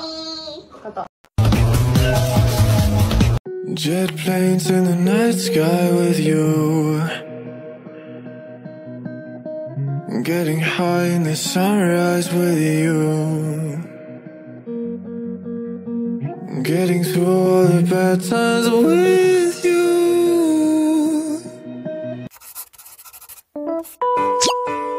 갔다. Jet planes in the night sky with you, getting high in the sunrise with you, getting through all the bad times with you.